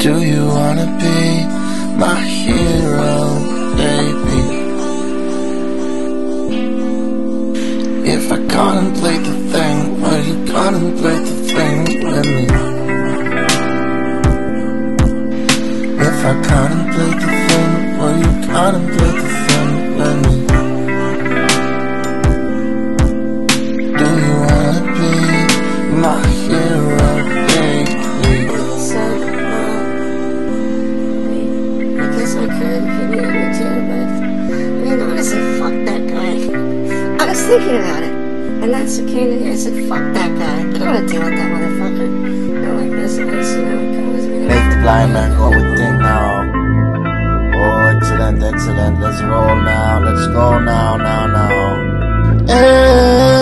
Do you wanna be my hero, baby? If I contemplate the thing, will you contemplate the thing with me? If I contemplate the thing, will you contemplate the thing with me? Do you wanna be my hero, baby? So, I guess I could if you needed me to, but man, honestly, fuck that guy. I was thinking about it, and that's what came to me. I said, fuck that guy. I don't want to deal with that motherfucker. Like this, at least, you know, it goes. Make the blind man go with think now. Oh, excellent, excellent. Let's roll now. Let's go now.